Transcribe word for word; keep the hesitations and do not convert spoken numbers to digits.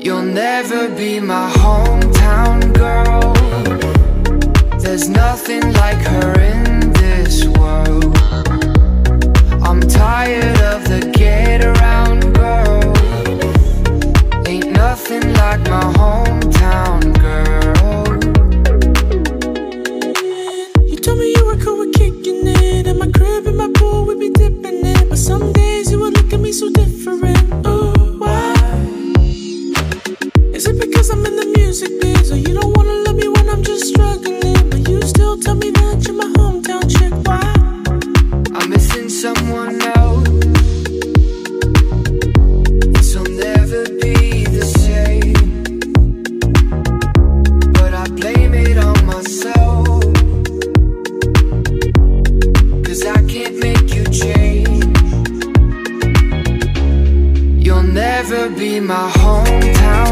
You'll never be my hometown girl. There's nothing like her in this world. I'm tired of the get around girl. Ain't nothing like my hometown girl. You told me you were cool with kicking it at my crib, in my pool, we'd be dipping it. But some days you would look at me so different. Oh, why? Is it because I'm in the music biz, or you don't wanna love me when I'm just struggling? But you still tell me that you're my hometown chick. Why? I'm missing someone else. This'll never be the same, but I blame it on myself, 'cause I can't make you change. You'll never be my hometown